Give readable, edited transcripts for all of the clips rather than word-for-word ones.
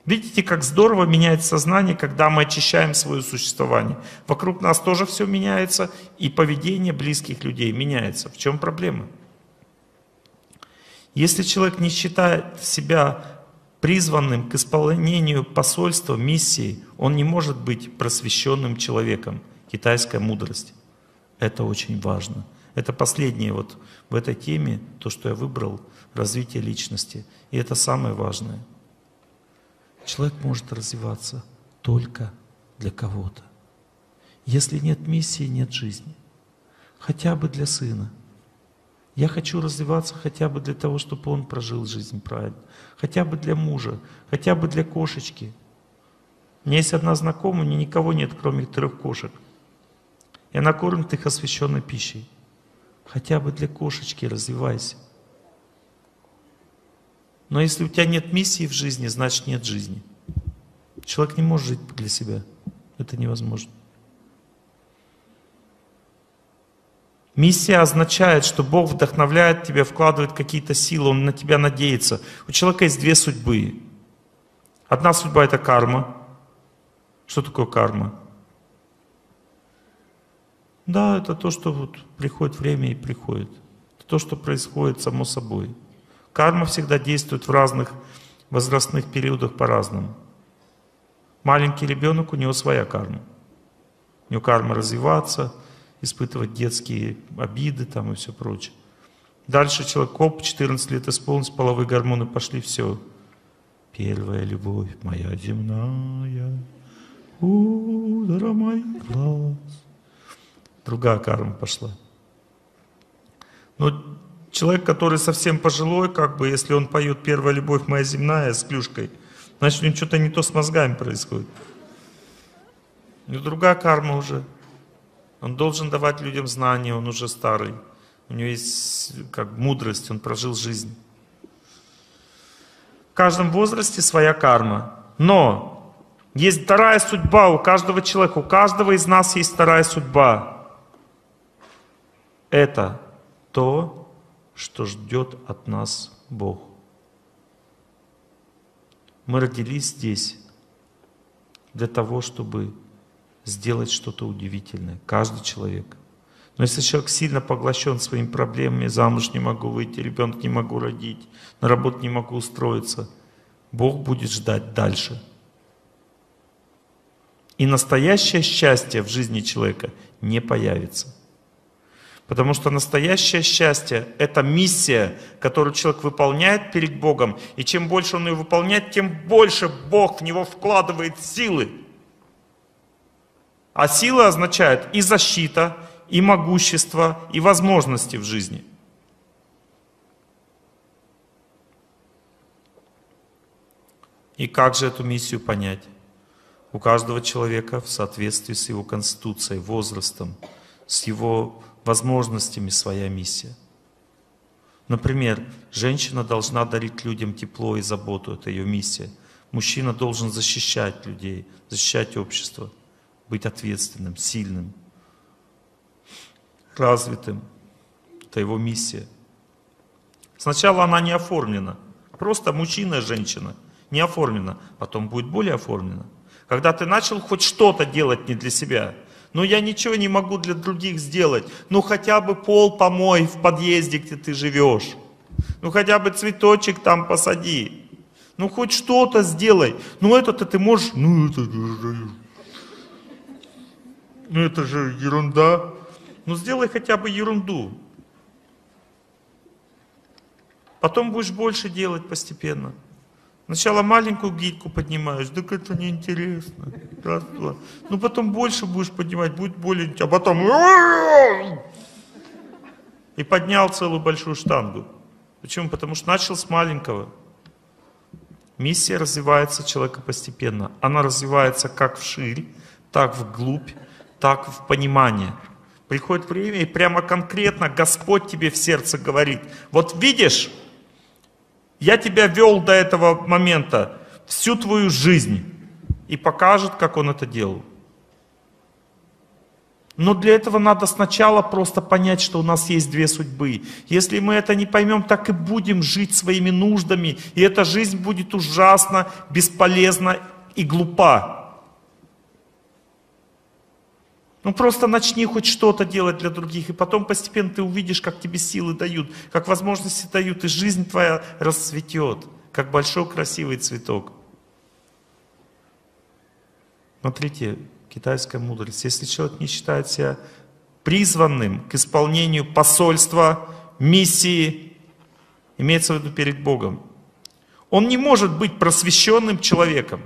Видите, как здорово меняется сознание, когда мы очищаем свое существование. Вокруг нас тоже все меняется, и поведение близких людей меняется. В чем проблема? Если человек не считает себя призванным к исполнению посольства, миссии, он не может быть просвещенным человеком. Китайская мудрость. Это очень важно. Это последнее вот в этой теме, то, что я выбрал, развитие личности. И это самое важное. Человек может развиваться только для кого-то. Если нет миссии, нет жизни. Хотя бы для сына. Я хочу развиваться хотя бы для того, чтобы он прожил жизнь правильно. Хотя бы для мужа, хотя бы для кошечки. У меня есть одна знакомая, у нее никого нет, кроме 3 кошек. И она кормит их освященной пищей. Хотя бы для кошечки развивайся. Но если у тебя нет миссии в жизни, значит нет жизни. Человек не может жить для себя. Это невозможно. Миссия означает, что Бог вдохновляет тебя, вкладывает какие-то силы, Он на тебя надеется. У человека есть 2 судьбы. Одна судьба — это карма. Что такое карма? Да, это то, что вот приходит время и приходит. Это то, что происходит само собой. Карма всегда действует в разных возрастных периодах по-разному. Маленький ребенок, у него своя карма. У него карма развиваться, испытывать детские обиды там и все прочее. Дальше человек, 14 лет исполнился, половые гормоны пошли, все. Первая любовь моя земная, удара моих глаз. Другая карма пошла. Но человек, который совсем пожилой, как бы, если он поет «Первая любовь моя земная» с клюшкой, значит, у него что-то не то с мозгами происходит. У него другая карма уже. Он должен давать людям знания, он уже старый. У него есть как мудрость, он прожил жизнь. В каждом возрасте своя карма. Но есть вторая судьба у каждого человека, у каждого из нас есть вторая судьба. Это то, что ждет от нас Бог. Мы родились здесь для того, чтобы сделать что-то удивительное. Каждый человек. Но если человек сильно поглощен своими проблемами, замуж не могу выйти, ребенка не могу родить, на работу не могу устроиться, Бог будет ждать дальше. И настоящее счастье в жизни человека не появится. Потому что настоящее счастье — это миссия, которую человек выполняет перед Богом. И чем больше он ее выполняет, тем больше Бог в него вкладывает силы. А сила означает и защита, и могущество, и возможности в жизни. И как же эту миссию понять? У каждого человека в соответствии с его конституцией, возрастом, с его возможностями своя миссия. Например, женщина должна дарить людям тепло и заботу, это ее миссия. Мужчина должен защищать людей, защищать общество, быть ответственным, сильным, развитым. Это его миссия. Сначала она не оформлена, просто мужчина и женщина, не оформлена, потом будет более оформлена. Когда ты начал хоть что-то делать не для себя, но я ничего не могу для других сделать. Ну хотя бы пол помой в подъезде, где ты живешь. Ну хотя бы цветочек там посади. Ну хоть что-то сделай. Ну это-то ты можешь... Ну это же ерунда. Ну сделай хотя бы ерунду. Потом будешь больше делать постепенно. Сначала маленькую гирьку поднимаешь, так это неинтересно. Раз, два. Ну потом больше будешь поднимать, будет более интересно. А потом... И поднял целую большую штангу. Почему? Потому что начал с маленького. Миссия развивается человека постепенно. Она развивается как вширь, так вглубь, так в понимание. Приходит время, и прямо конкретно Господь тебе в сердце говорит: вот видишь, я тебя вел до этого момента всю твою жизнь, и покажет, как Он это делал. Но для этого надо сначала просто понять, что у нас есть две судьбы. Если мы это не поймем, так и будем жить своими нуждами. И эта жизнь будет ужасна, бесполезна и глупа. Ну просто начни хоть что-то делать для других, и потом постепенно ты увидишь, как тебе силы дают, как возможности дают, и жизнь твоя расцветет, как большой красивый цветок. Смотрите, китайская мудрость. Если человек не считает себя призванным к исполнению посольства, миссии, имеется в виду перед Богом, он не может быть просвещенным человеком.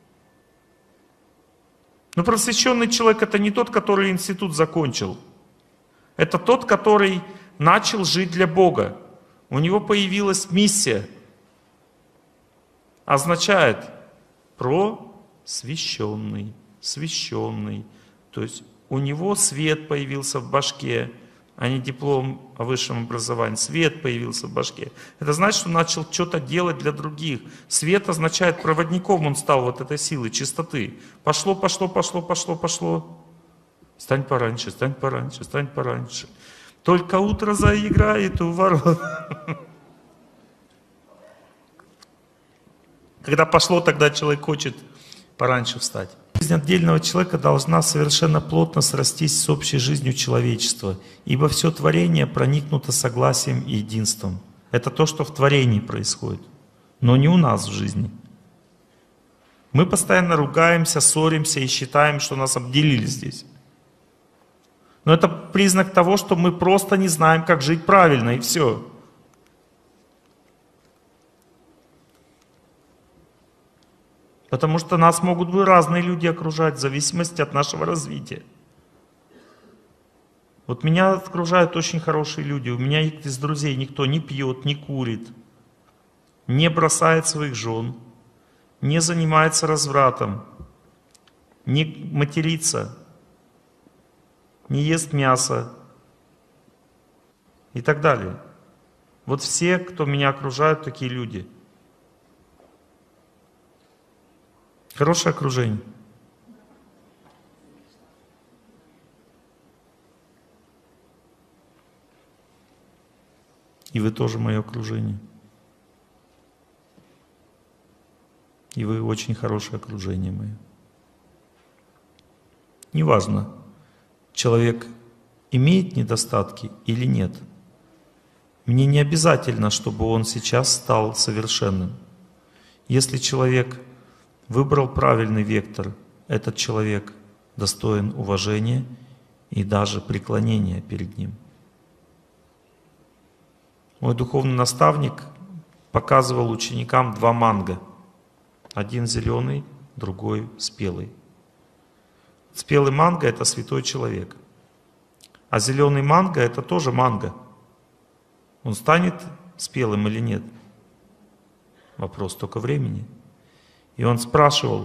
Но просвещенный человек — это не тот, который институт закончил. Это тот, который начал жить для Бога. У него появилась миссия. Означает просвещенный, священный. То есть у него свет появился в башке, а не диплом о высшем образовании. Свет появился в башке. Это значит, что начал что-то делать для других. Свет означает, проводником он стал вот этой силы, чистоты. Пошло, пошло, пошло, пошло, пошло. Стань пораньше, стань пораньше, стань пораньше. Только утро заиграет у ворот. Когда пошло, тогда человек хочет пораньше встать. Жизнь отдельного человека должна совершенно плотно срастись с общей жизнью человечества, ибо все творение проникнуто согласием и единством. Это то, что в творении происходит, но не у нас в жизни. Мы постоянно ругаемся, ссоримся и считаем, что нас обделили здесь. Но это признак того, что мы просто не знаем, как жить правильно, и все. Потому что нас могут быть разные люди окружать, в зависимости от нашего развития. Вот меня окружают очень хорошие люди. У меня из друзей никто не пьет, не курит, не бросает своих жен, не занимается развратом, не матерится, не ест мясо и так далее. Вот все, кто меня окружают, такие люди. Хорошее окружение. И вы тоже мое окружение. И вы очень хорошее окружение мое. Неважно, человек имеет недостатки или нет. Мне не обязательно, чтобы он сейчас стал совершенным. Если человек выбрал правильный вектор, этот человек достоин уважения и даже преклонения перед ним. Мой духовный наставник показывал ученикам два манго. Один зеленый, другой спелый. Спелый манго — это святой человек. А зеленый манго — это тоже манго. Он станет спелым или нет? Вопрос только времени. И он спрашивал,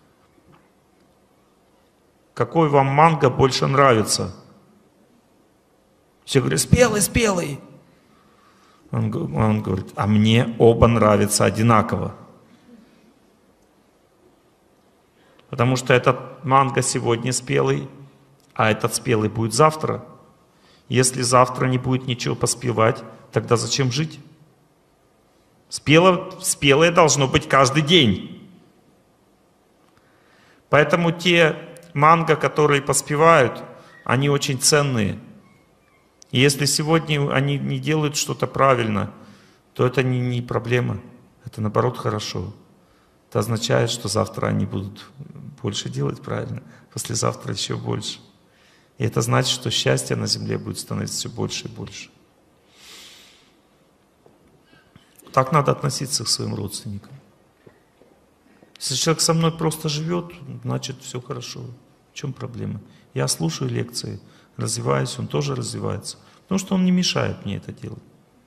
какой вам манго больше нравится? Все говорят, спелый, спелый. Он говорит, а мне оба нравятся одинаково. Потому что этот манго сегодня спелый, а этот спелый будет завтра. Если завтра не будет ничего поспевать, тогда зачем жить? Спелое должно быть каждый день. Поэтому те манго, которые поспевают, они очень ценные. И если сегодня они не делают что-то правильно, то это не проблема. Это наоборот хорошо. Это означает, что завтра они будут больше делать правильно, послезавтра еще больше. И это значит, что счастье на земле будет становиться все больше и больше. Так надо относиться к своим родственникам. Если человек со мной просто живет, значит все хорошо. В чем проблема? Я слушаю лекции, развиваюсь, он тоже развивается. Потому что он не мешает мне это делать.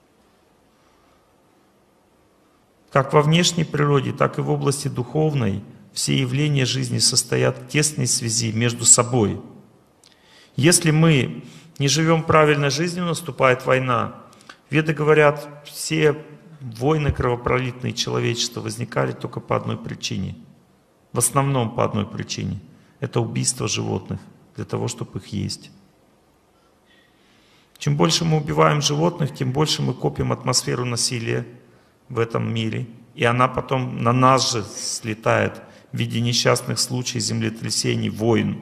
Как во внешней природе, так и в области духовной все явления жизни состоят в тесной связи между собой. Если мы не живем правильной жизнью, наступает война. Веды говорят, все войны кровопролитные человечества возникали только по одной причине. В основном по одной причине. Это убийство животных для того, чтобы их есть. Чем больше мы убиваем животных, тем больше мы копим атмосферу насилия в этом мире. И она потом на нас же слетает в виде несчастных случаев, землетрясений, войн.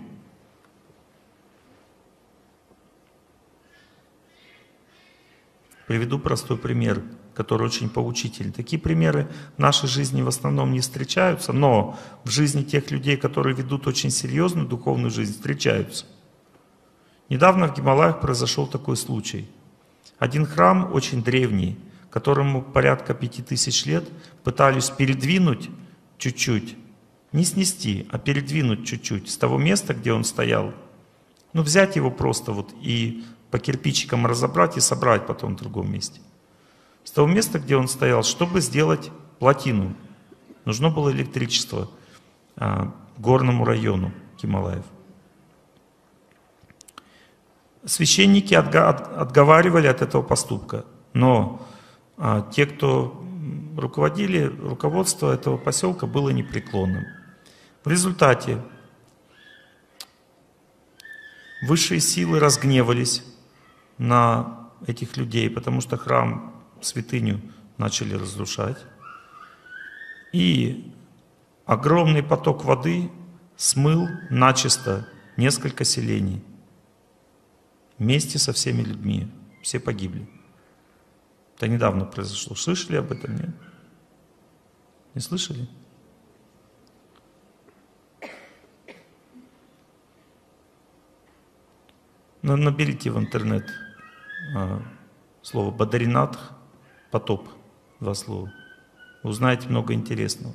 Приведу простой пример, который очень поучительный. Такие примеры в нашей жизни в основном не встречаются, но в жизни тех людей, которые ведут очень серьезную духовную жизнь, встречаются. Недавно в Гималаях произошел такой случай. Один храм очень древний, которому порядка 5000 лет, пытались передвинуть чуть-чуть, не снести, а передвинуть чуть-чуть с того места, где он стоял. Ну, взять его просто вот и по кирпичикам разобрать и собрать потом в другом месте. С того места, где он стоял, чтобы сделать плотину, нужно было электричество горному району Гималаев. Священники отговаривали от этого поступка, но те, кто руководили, руководство этого поселка было непреклонным. В результате высшие силы разгневались на этих людей, потому что храм, святыню начали разрушать. И огромный поток воды смыл начисто несколько селений. Вместе со всеми людьми. Все погибли. Это недавно произошло. Слышали об этом, нет? Не слышали? Наберите в интернет слово «Бадринатх», «потоп», 2 слова. Узнаете много интересного.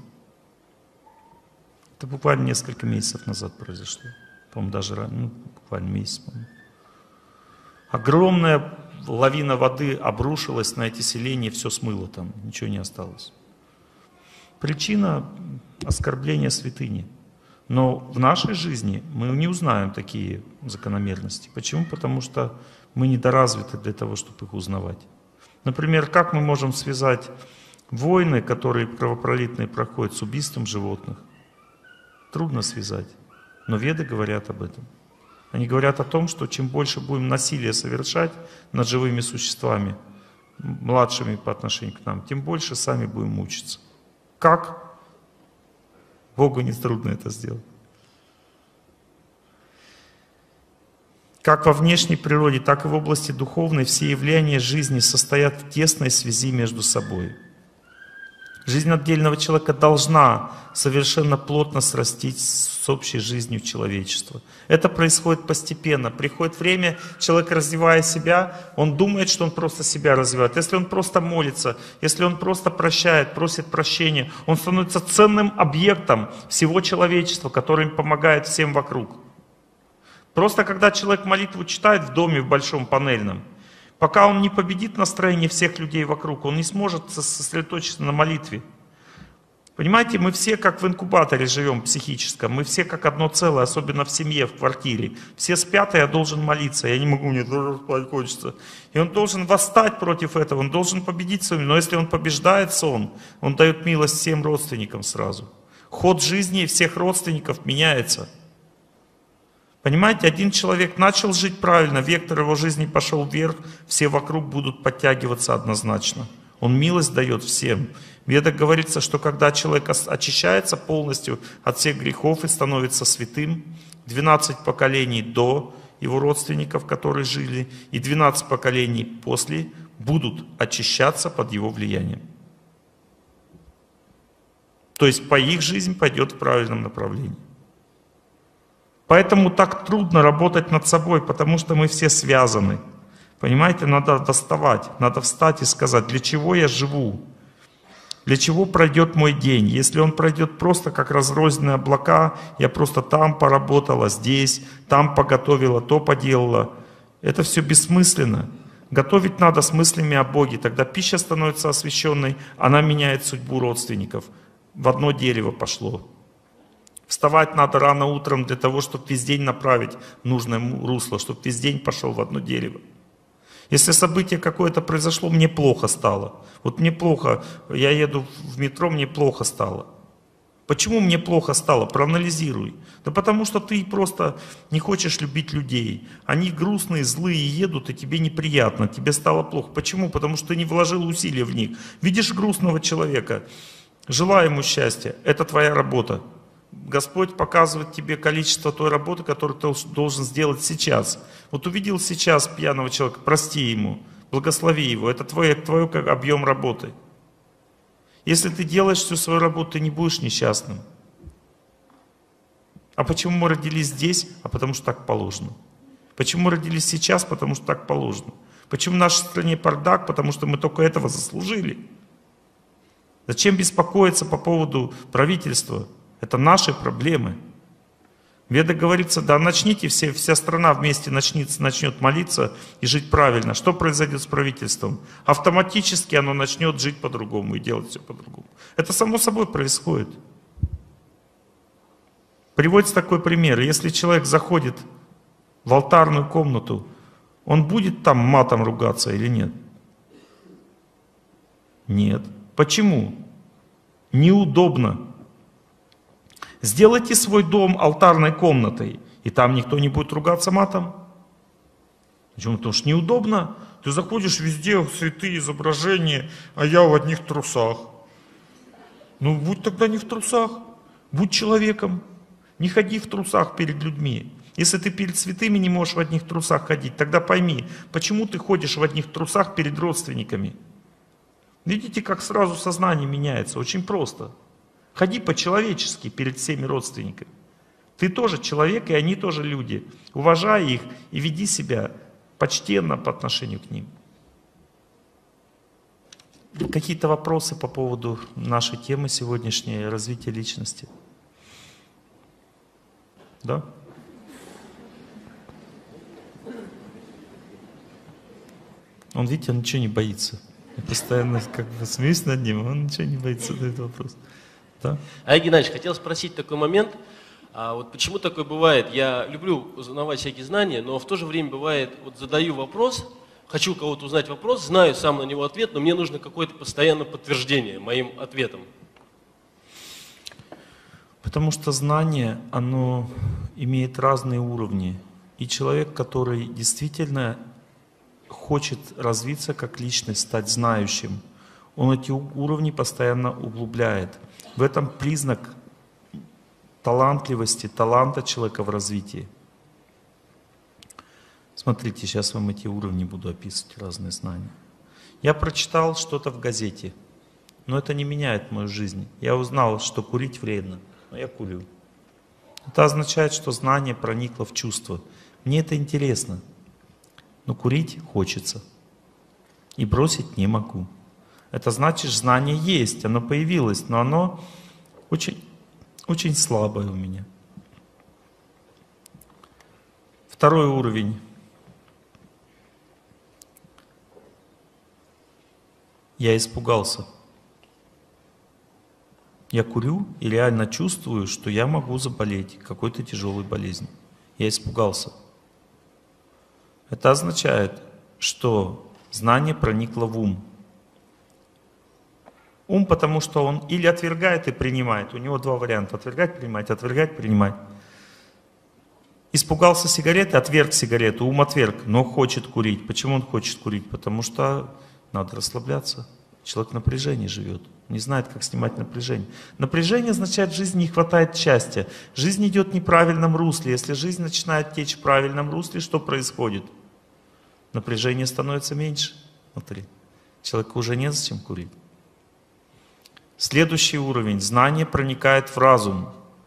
Это буквально несколько месяцев назад произошло. По-моему, даже буквально месяц, по-моему. Огромная лавина воды обрушилась на эти селения, все смыло там, ничего не осталось. Причина — оскорбления святыни. Но в нашей жизни мы не узнаем такие закономерности. Почему? Потому что мы недоразвиты для того, чтобы их узнавать. Например, как мы можем связать войны, которые кровопролитные проходят, с убийством животных? Трудно связать, но веды говорят об этом. Они говорят о том, что чем больше будем насилия совершать над живыми существами, младшими по отношению к нам, тем больше сами будем мучиться. Как? Богу не трудно это сделать. Как во внешней природе, так и в области духовной все явления жизни состоят в тесной связи между собой. Жизнь отдельного человека должна совершенно плотно срастись с общей жизнью человечества. Это происходит постепенно. Приходит время, человек, развивая себя, он думает, что он просто себя развивает. Если он просто молится, если он просто прощает, просит прощения, он становится ценным объектом всего человечества, который помогает всем вокруг. Просто когда человек молитву читает в доме, в большом панельном, пока он не победит настроение всех людей вокруг, он не сможет сосредоточиться на молитве. Понимаете, мы все как в инкубаторе живем психическом, мы все как одно целое, особенно в семье, в квартире. Все спят, и я должен молиться, я не могу, мне тоже спать хочется. И он должен восстать против этого, он должен победить сон. Но если он побеждает сон, он дает милость всем родственникам сразу. Ход жизни всех родственников меняется. Понимаете, один человек начал жить правильно, вектор его жизни пошел вверх, все вокруг будут подтягиваться однозначно. Он милость дает всем. В Ведах говорится, что когда человек очищается полностью от всех грехов и становится святым, 12 поколений до его родственников, которые жили, и 12 поколений после будут очищаться под его влиянием. То есть по их жизнь пойдет в правильном направлении. Поэтому так трудно работать над собой, потому что мы все связаны. Понимаете, надо доставать, надо встать и сказать, для чего я живу, для чего пройдет мой день. Если он пройдет просто как разрозненные облака, я просто там поработала, здесь, там поготовила, то поделала. Это все бессмысленно. Готовить надо с мыслями о Боге, тогда пища становится освященной, она меняет судьбу родственников. В одно дерево пошло. Вставать надо рано утром для того, чтобы весь день направить в нужное русло, чтобы весь день пошел в одно дерево. Если событие какое-то произошло, мне плохо стало. Вот мне плохо, я еду в метро, мне плохо стало. Почему мне плохо стало? Проанализируй. Да потому что ты просто не хочешь любить людей. Они грустные, злые едут, и тебе неприятно, тебе стало плохо. Почему? Потому что ты не вложил усилия в них. Видишь грустного человека, желай ему счастья. Это твоя работа. Господь показывает тебе количество той работы, которую ты должен сделать сейчас. Вот увидел сейчас пьяного человека, прости ему, благослови его. Это твой как объем работы. Если ты делаешь всю свою работу, ты не будешь несчастным. А почему мы родились здесь? А потому что так положено. Почему мы родились сейчас? Потому что так положено. Почему в нашей стране бардак? Потому что мы только этого заслужили. Зачем беспокоиться по поводу правительства? Это наши проблемы. В Ведах говорится, да начните, вся страна вместе начнет молиться и жить правильно. Что произойдет с правительством? Автоматически оно начнет жить по-другому и делать все по-другому. Это само собой происходит. Приводится такой пример. Если человек заходит в алтарную комнату, он будет там матом ругаться или нет? Нет. Почему? Неудобно. Сделайте свой дом алтарной комнатой, и там никто не будет ругаться матом. Почему? Потому что неудобно. Ты заходишь везде, святые изображения, а я в одних трусах. Ну, будь тогда не в трусах, будь человеком. Не ходи в трусах перед людьми. Если ты перед святыми не можешь в одних трусах ходить, тогда пойми, почему ты ходишь в одних трусах перед родственниками. Видите, как сразу сознание меняется? Очень просто. Ходи по-человечески перед всеми родственниками. Ты тоже человек, и они тоже люди. Уважай их и веди себя почтенно по отношению к ним. Какие-то вопросы по поводу нашей темы сегодняшней, развития личности? Да? Он, видите, он ничего не боится. Я постоянно как бы смеюсь над ним, он ничего не боится задать вопрос. Да? Олег Геннадьевич, хотел спросить такой момент. Вот почему такое бывает? Я люблю узнавать всякие знания, но в то же время бывает, вот задаю вопрос, хочу у кого-то узнать вопрос, знаю сам на него ответ, но мне нужно какое-то постоянное подтверждение моим ответом. Потому что знание, оно имеет разные уровни. И человек, который действительно хочет развиться как личность, стать знающим, он эти уровни постоянно углубляет. В этом признак талантливости, таланта человека в развитии. Смотрите, сейчас вам эти уровни буду описывать, разные знания. Я прочитал что-то в газете, но это не меняет мою жизнь. Я узнал, что курить вредно, но я курю. Это означает, что знание проникло в чувство. Мне это интересно, но курить хочется. И бросить не могу. Это значит, знание есть, оно появилось, но оно очень, очень слабое у меня. Второй уровень. Я испугался. Я курю и реально чувствую, что я могу заболеть какой-то тяжелой болезнью. Я испугался. Это означает, что знание проникло в ум. Ум, потому что он или отвергает и принимает. У него два варианта. Отвергать, принимать. Испугался сигареты, отверг сигарету. Ум отверг, но хочет курить. Почему он хочет курить? Потому что надо расслабляться. Человек в напряжении живет. Не знает, как снимать напряжение. Напряжение означает, в жизни не хватает счастья. Жизнь идет в неправильном русле. Если жизнь начинает течь в правильном русле, что происходит? Напряжение становится меньше. Смотри. Человеку уже незачем курить. Следующий уровень. Знание проникает в разум.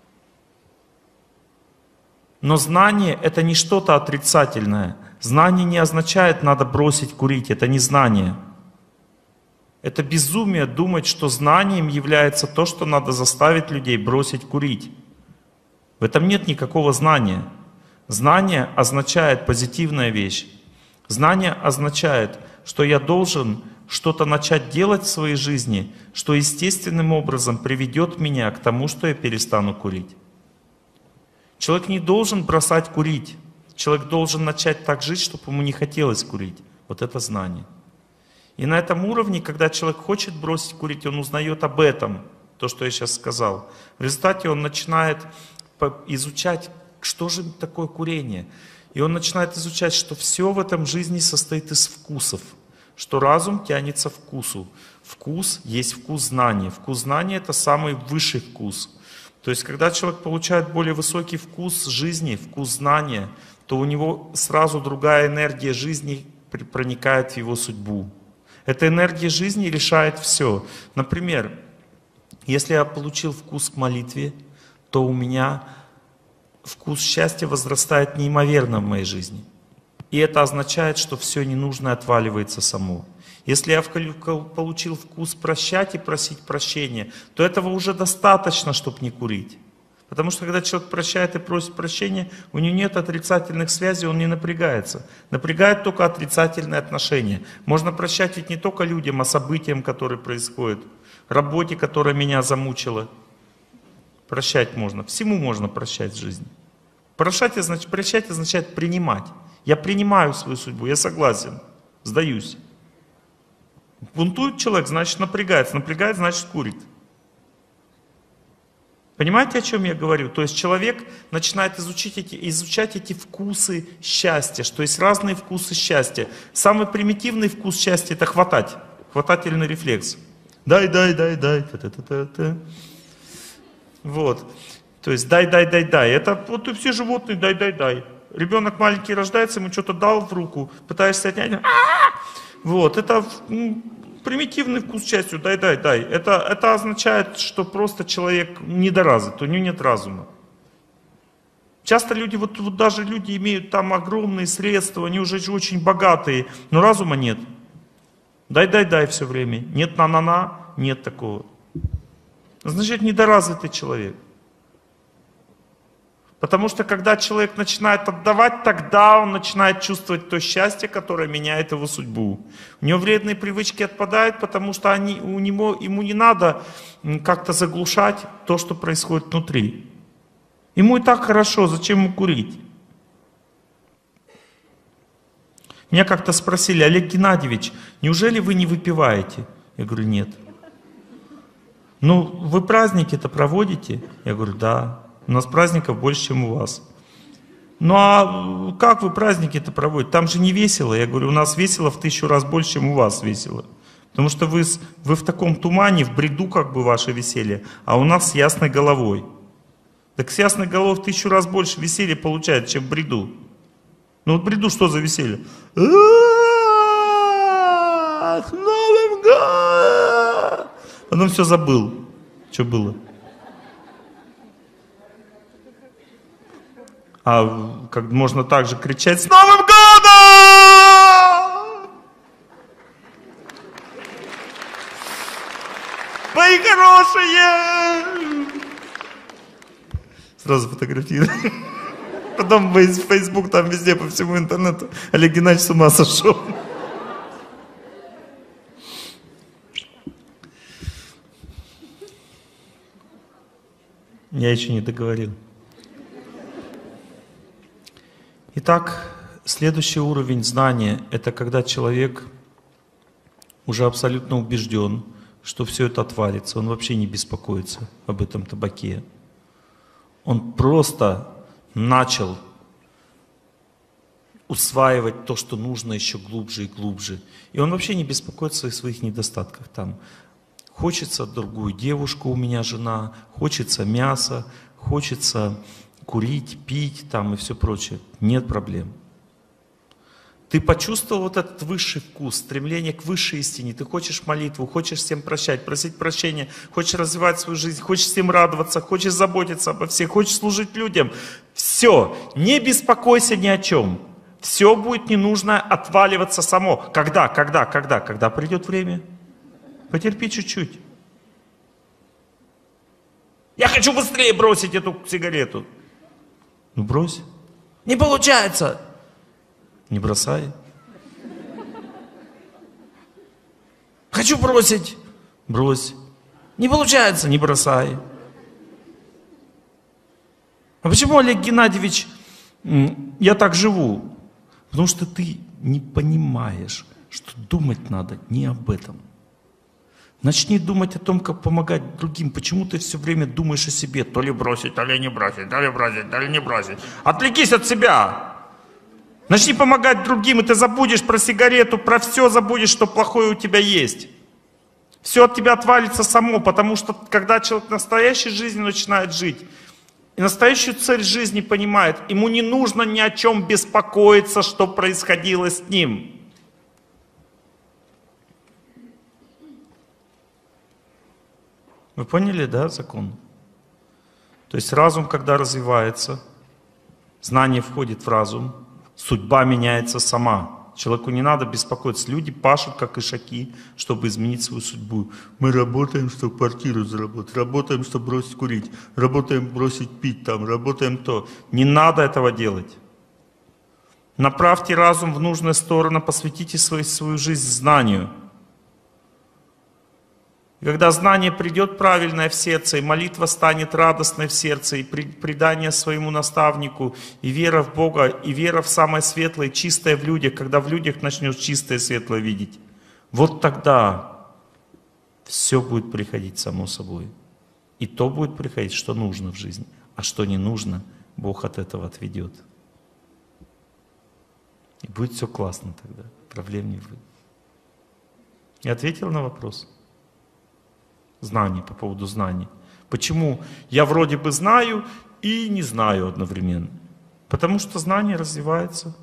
Но знание — это не что-то отрицательное. Знание не означает, надо бросить курить. Это не знание. Это безумие думать, что знанием является то, что надо заставить людей бросить курить. В этом нет никакого знания. Знание означает позитивная вещь. Знание означает, что я должен что-то начать делать в своей жизни, что естественным образом приведет меня к тому, что я перестану курить. Человек не должен бросать курить. Человек должен начать так жить, чтобы ему не хотелось курить. Вот это знание. И на этом уровне, когда человек хочет бросить курить, он узнает об этом. то, что я сейчас сказал. В результате он начинает изучать, что же такое курение. И он начинает изучать, что все в этом жизни состоит из вкусов, что разум тянется к вкусу. Вкус есть вкус знания. Вкус знания — это самый высший вкус. То есть, когда человек получает более высокий вкус жизни, вкус знания, то у него сразу другая энергия жизни проникает в его судьбу. Эта энергия жизни решает все. Например, если я получил вкус к молитве, то у меня вкус счастья возрастает неимоверно в моей жизни. И это означает, что все ненужное отваливается само. Если я получил вкус прощать и просить прощения, то этого уже достаточно, чтобы не курить. Потому что когда человек прощает и просит прощения, у него нет отрицательных связей, он не напрягается. Напрягает только отрицательные отношения. Можно прощать ведь не только людям, а событиям, которые происходят. Работе, которая меня замучила. Прощать можно. Всему можно прощать в жизни. Прощать означает принимать. Я принимаю свою судьбу, я согласен, сдаюсь. Бунтует человек, значит напрягается. Напрягает, значит курит. Понимаете, о чем я говорю? То есть человек начинает изучать эти вкусы счастья, что есть разные вкусы счастья. Самый примитивный вкус счастья — это хватать. Хватательный рефлекс. Дай. Та-та-та-та. Вот. То есть дай. Это вот и все животные дай. Ребенок маленький рождается, ему что-то дал в руку, пытаешься отнять. Вот. Это примитивный вкус счастья. Дай. Это означает, что просто человек недоразвит, у него нет разума. Часто люди, вот даже люди имеют там огромные средства, они уже очень богатые, но разума нет. Дай все время. Нет на-на-на, нет такого. Значит, недоразвитый человек. Потому что когда человек начинает отдавать, тогда он начинает чувствовать то счастье, которое меняет его судьбу. У него вредные привычки отпадают, потому что ему не надо как-то заглушать то, что происходит внутри. Ему и так хорошо, зачем ему курить? Меня как-то спросили: Олег Геннадьевич, неужели вы не выпиваете? Я говорю: нет. Ну, вы праздники-то проводите? Я говорю: да. У нас праздников больше, чем у вас. Ну а как вы праздники-то проводите? Там же не весело. Я говорю: у нас весело в 1000 раз больше, чем у вас весело. Потому что вы в таком тумане, в бреду как бы ваше веселье, а у нас с ясной головой. Так с ясной головой в 1000 раз больше веселья получается, чем в бреду. Ну вот в бреду что за веселье? С Новым годом! Потом все забыл, что было. А как можно также кричать: с Новым годом! Мои хорошие! Сразу фотографирую. Потом в Facebook, там везде, по всему интернету. Олег Геннадьевич с ума сошел. Я еще не договорил. Итак, следующий уровень знания — это когда человек уже абсолютно убежден, что все это отвалится. Он вообще не беспокоится об этом табаке. Он просто начал усваивать то, что нужно, еще глубже и глубже. И он вообще не беспокоится о своих недостатках. Там хочется другую девушку, у меня жена, хочется мяса, хочется курить, пить там и все прочее. Нет проблем. Ты почувствовал вот этот высший вкус, стремление к высшей истине. Ты хочешь молитву, хочешь всем прощать, просить прощения, хочешь развивать свою жизнь, хочешь всем радоваться, хочешь заботиться обо всех, хочешь служить людям. Все, не беспокойся ни о чем. Все будет ненужное отваливаться само. Когда придет время? Потерпи чуть-чуть. Я хочу быстрее бросить эту сигарету. Ну брось. Не получается. Не бросай. Хочу бросить. Брось. Не получается. Не бросай. А почему, Олег Геннадьевич, я так живу? Потому что ты не понимаешь, что думать надо не об этом. Начни думать о том, как помогать другим. Почему ты все время думаешь о себе? То ли бросить, то ли не бросить, то ли бросить, то ли не бросить. Отвлекись от себя. Начни помогать другим, и ты забудешь про сигарету, про все забудешь, что плохое у тебя есть. Все от тебя отвалится само, потому что когда человек настоящей жизнью начинает жить, и настоящую цель жизни понимает, ему не нужно ни о чем беспокоиться, что происходило с ним. Вы поняли, да, закон? То есть разум, когда развивается, знание входит в разум, судьба меняется сама. Человеку не надо беспокоиться. Люди пашут, как ишаки, чтобы изменить свою судьбу. Мы работаем, чтобы квартиру заработать, работаем, чтобы бросить курить, работаем, бросить пить, там, работаем то. Не надо этого делать. Направьте разум в нужную сторону, посвятите свою жизнь знанию. И когда знание придет правильное в сердце, и молитва станет радостной в сердце, и предание своему наставнику, и вера в Бога, и вера в самое светлое, чистое в людях, когда в людях начнешь чистое, светлое видеть, вот тогда все будет приходить само собой. И то будет приходить, что нужно в жизни, а что не нужно, Бог от этого отведет. И будет все классно тогда, проблем не будет. Я ответил на вопрос? Знаний, по поводу знаний. Почему я вроде бы знаю и не знаю одновременно? Потому что знание развивается.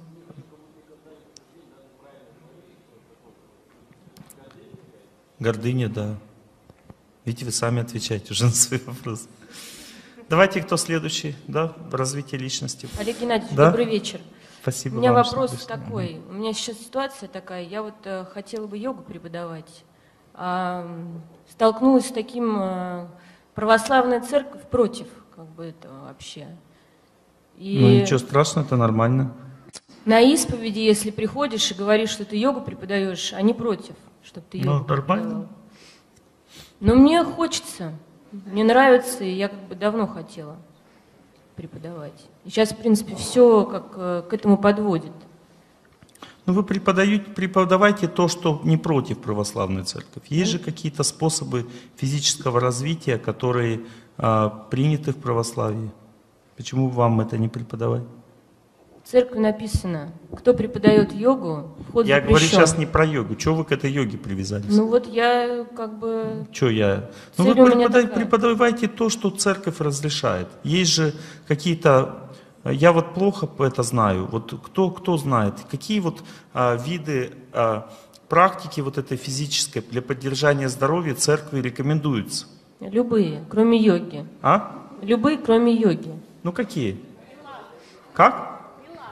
Гордыня, да. Видите, вы сами отвечаете уже на свои вопросы. Давайте, кто следующий, да, в развитии личности. Олег Геннадьевич, да? добрый вечер. Спасибо. У меня вам, вопрос такой. У меня сейчас ситуация такая. Я вот хотела бы йогу преподавать. Столкнулась с таким, православная церковь против как бы этого вообще. И ну ничего страшного, это нормально. На исповеди, если приходишь и говоришь, что ты йогу преподаешь, они против, чтобы ты йогу нормально. Но мне хочется, мне нравится, и я как бы давно хотела преподавать. И сейчас, в принципе, все как к этому подводит. Ну вы преподавайте то, что не против православной церкви. Есть же какие-то способы физического развития, которые приняты в православии. Почему вам это не преподавать? В церкви написано, кто преподает йогу, вход Я запрещен. говорю сейчас не про йогу. Чего вы к этой йоге привязались? Ну вот я как бы... Что я? Ну вы преподавайте то, что церковь разрешает. Есть же какие-то... Я вот плохо это знаю. Вот кто знает, какие вот виды практики вот этой физической для поддержания здоровья церкви рекомендуются? Любые, кроме йоги. А? Любые, кроме йоги. Ну какие? Как?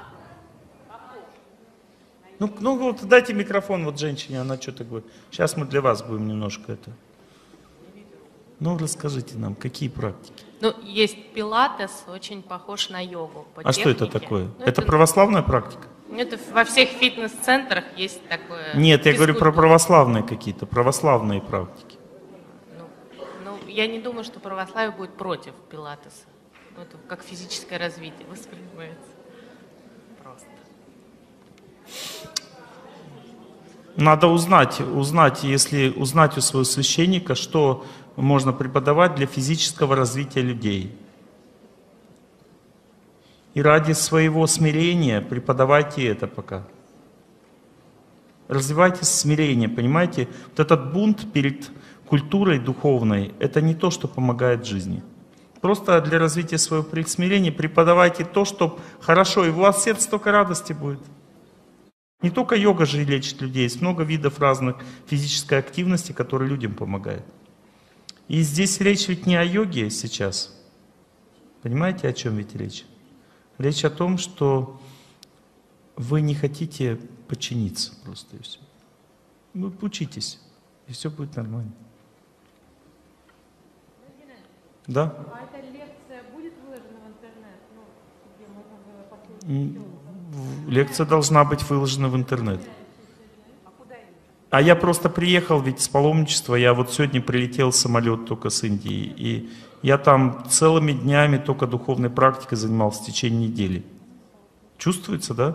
Ну вот дайте микрофон вот женщине, она что-то говорит. Сейчас мы для вас будем немножко это. Ну расскажите нам, какие практики? Ну, есть пилатес, очень похож на йогу. По технике. Что это такое? Ну, это православная практика? Это во всех фитнес-центрах есть такое. Нет, я говорю про православные какие-то, православные практики. Ну, я не думаю, что православие будет против пилатеса. Ну, это как физическое развитие воспринимается. Просто. Надо узнать, если узнать у своего священника, что можно преподавать для физического развития людей. И ради своего смирения преподавайте это пока. Развивайте смирение, понимаете? Вот этот бунт перед культурой духовной, это не то, что помогает жизни. Просто для развития своего смирения преподавайте то, что хорошо, и у вас в сердце только радости будет. Не только йога же лечит людей, есть много видов разных физической активности, которые людям помогают. И здесь речь ведь не о йоге сейчас. Понимаете, о чем ведь речь? Речь о том, что вы не хотите подчиниться просто и все. Вы учитесь, и все будет нормально. Да? А эта лекция будет выложена в интернет? Ну, где можно было послушать? Лекция должна быть выложена в интернет. А я просто приехал ведь с паломничества, я вот сегодня прилетел в самолет только с Индии, и я там целыми днями только духовной практикой занимался в течение недели. Чувствуется, да?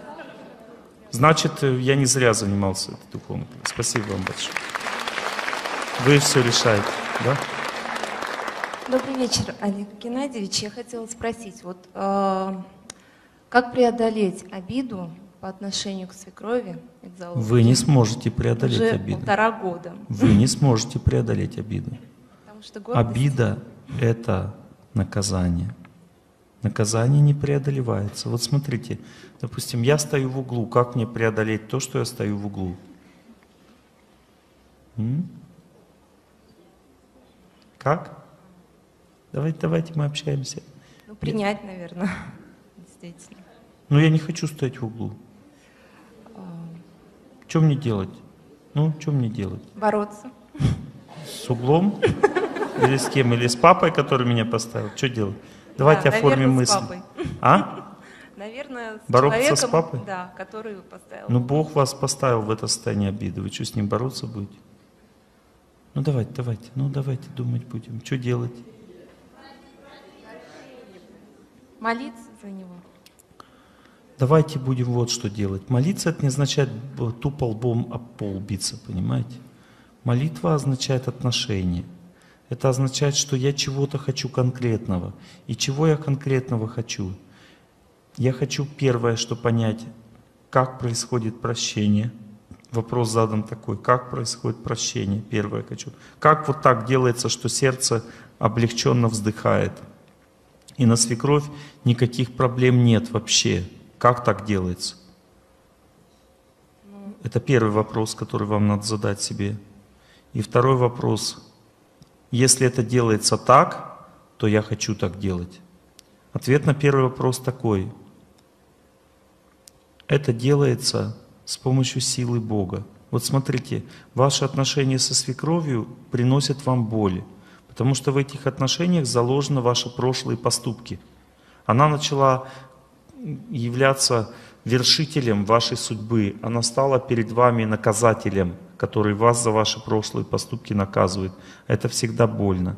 Значит, я не зря занимался этой духовной практикой. Спасибо вам большое. Вы все решаете, да? Добрый вечер, Олег Геннадьевич. Я хотела спросить, вот как преодолеть обиду по отношению к свекрови и к залогу? Вы не сможете преодолеть Уже обиду. 1,5 года. Вы не сможете преодолеть обиду. Потому что гордость... Обида – это наказание. Наказание не преодолевается. Вот смотрите, допустим, я стою в углу. Как мне преодолеть то, что я стою в углу? Как? Давайте мы общаемся. Ну, принять, наверное, действительно. Но я не хочу стоять в углу. Что мне делать? Ну, что мне делать? Бороться. С углом? Или с кем? Или с папой, который меня поставил? Что делать? Давайте Да, оформим наверное, мысль. с папой. А? Наверное, с Бороться человеком, с папой? да, который поставил. Ну, Бог вас поставил в это состояние обиды. Вы что, с ним бороться будете? Ну, давайте думать будем. Что делать? Молиться за него. Давайте будем вот что делать. Молиться — это не означает тупо лбом об пол биться, понимаете? Молитва означает отношение. Это означает, что я чего-то хочу конкретного. И чего я конкретного хочу? Я хочу первое, что понять, как происходит прощение. Вопрос задан такой, как происходит прощение? Первое хочу. Как вот так делается, что сердце облегченно вздыхает? И на свекровь никаких проблем нет вообще. Как так делается? Это первый вопрос, который вам надо задать себе. И второй вопрос. Если это делается так, то я хочу так делать. Ответ на первый вопрос такой. Это делается с помощью силы Бога. Вот смотрите, ваши отношения со свекровью приносят вам боль, потому что в этих отношениях заложены ваши прошлые поступки. Она начала являться вершителем вашей судьбы. Она стала перед вами наказателем, который вас за ваши прошлые поступки наказывает. Это всегда больно.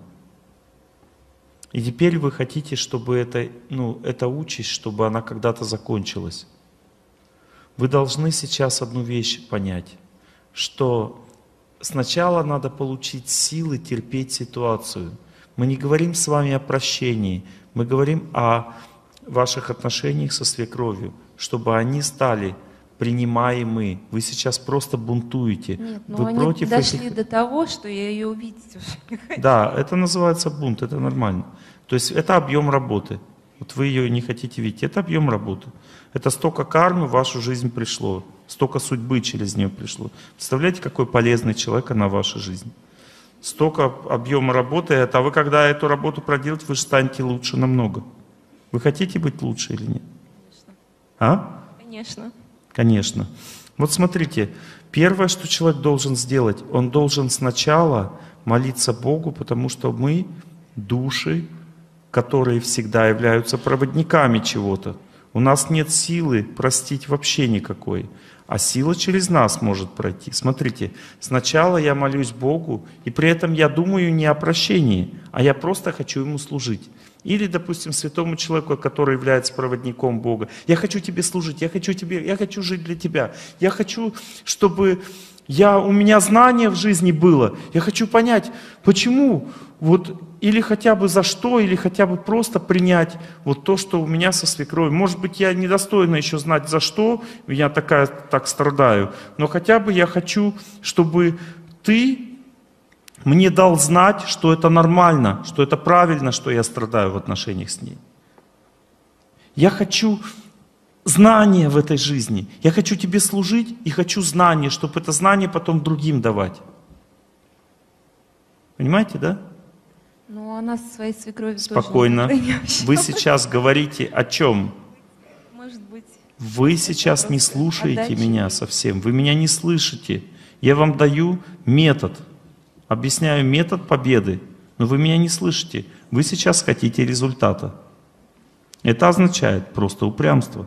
И теперь вы хотите, чтобы эта участь, чтобы она когда-то закончилась. Вы должны сейчас одну вещь понять, что сначала надо получить силы терпеть ситуацию. Мы не говорим с вами о прощении, мы говорим о ваших отношениях со свекровью, чтобы они стали принимаемы. Вы сейчас просто бунтуете. Нет, но вы они против дошли этих... до того, что я ее увидеть уже не хочу. Да, это называется бунт, это нормально. То есть это объем работы. Вот вы ее не хотите видеть, это объем работы. Это столько кармы в вашу жизнь пришло, столько судьбы через нее пришло. Представляете, какой полезный человек она в вашей жизни? Столько объема работы, а вы когда эту работу проделаете, вы же станете лучше намного. Вы хотите быть лучше или нет? Конечно. А? Конечно. Конечно. Вот смотрите, первое, что человек должен сделать, он должен сначала молиться Богу, потому что мы души, которые всегда являются проводниками чего-то. У нас нет силы простить вообще никакой, а сила через нас может пройти. Смотрите, сначала я молюсь Богу, и при этом я думаю не о прощении, а я просто хочу Ему служить. Или, допустим, святому человеку, который является проводником Бога. Я хочу тебе служить, я хочу жить для тебя. Я хочу, чтобы у меня знание в жизни было. Я хочу понять, почему, или хотя бы за что, или хотя бы просто принять то, что у меня со свекровью. Может быть, я недостойна еще знать за что, я так страдаю, но хотя бы я хочу, чтобы ты мне дал знать, что это нормально, что это правильно, что я страдаю в отношениях с ней. Я хочу знания в этой жизни. Я хочу тебе служить и хочу знания, чтобы это знание потом другим давать. Понимаете, да? Ну, она со своей свекровью спокойно. Тоже не общалась. Вы сейчас говорите о чем? Может быть. Вы сейчас не слушаете меня совсем. Вы меня не слышите. Я вам даю метод. Объясняю метод победы, но вы меня не слышите. Вы сейчас хотите результата. Это означает просто упрямство.